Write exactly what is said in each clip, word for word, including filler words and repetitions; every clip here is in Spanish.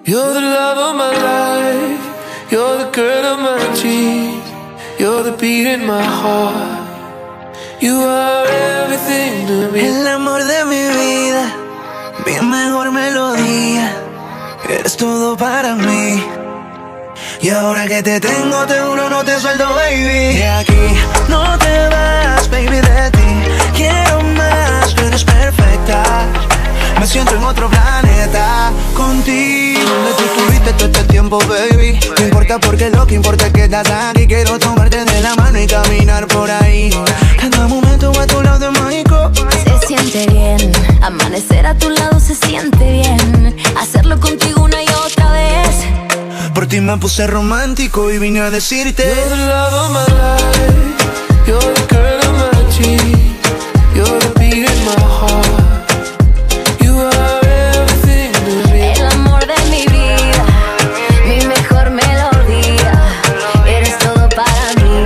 You're the love of my life. You're the girl of my dreams. You're the beat in my heart. You are everything to me. El amor de mi vida, mi mejor melodía. Eres todo para mí. Y ahora que te tengo, te juro no te suelto, baby. De aquí no te vas, baby, de ti quiero más. Tú eres perfecta, me siento en otro planeta contigo. ¿Dónde tú estuviste todo este tiempo, baby? No importa porque lo que importa es que estás aquí. Quiero tomarte de la mano y caminar por ahí. Cada momento a tu lado es mágico. Se siente bien, amanecer a tu lado se siente bien. Hacerlo contigo una y otra vez. Por ti me puse romántico y vine a decirte: You're the love of my life. You're the girl of my dreams. You're the beat in my heart. You are everything to me. El amor de mi vida, mi mejor melodía. Eres todo para mí.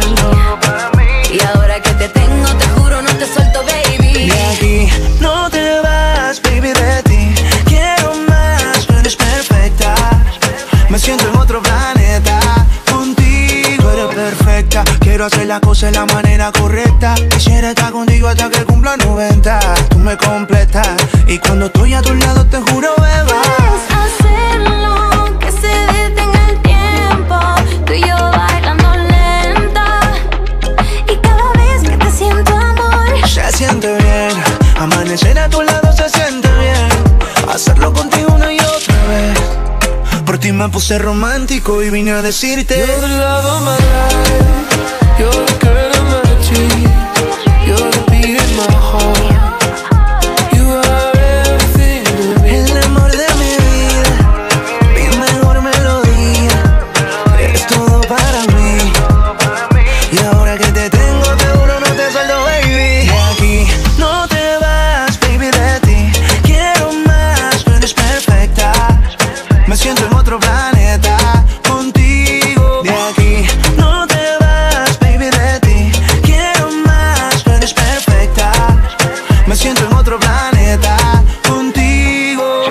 Y ahora que te tengo, te juro no te suelto, baby. De aquí no te vas, baby, de ti quiero más. Tú eres perfecta, me siento en otro planeta contigo. Eres perfecta, quiero hacer las cosas de la manera correcta. Quisiera estar contigo hasta que cumpla noventa. Tú me completas y cuando estoy a tu lado te juro, beba. Puedes hacerlo, que se detenga el tiempo. Tú y yo bailando lenta. Y cada vez que te siento, amor, se siente bien. Amanecer a tu lado se siente bien. Hacerlo contigo una y otra vez. Por ti me puse romántico y vine a decirte: You're the love of my life. You're the girl of my dreams. You're the beat in my heart. You are everything to me. el amor de mi vida, mi mejor melodía. Eres todo para mí. Y ahora que te tengo, te juro no te suelto, baby. De aquí no te vas, baby, de ti quiero más. Tú eres perfecta, me siento en otro planeta contigo. De aquí no te vas, baby, de ti quiero más. Tú eres perfecta, me siento en otro planeta contigo.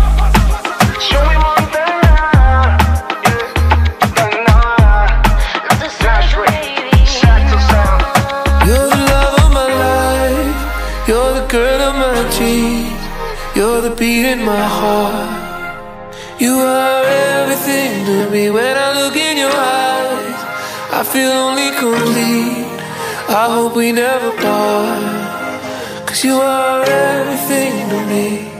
You're the love of my life. You're the girl of my dreams. You're the beat in my heart. You are everything to me. When I look in your eyes, I feel only complete. I hope we never part, 'cause you are everything to me.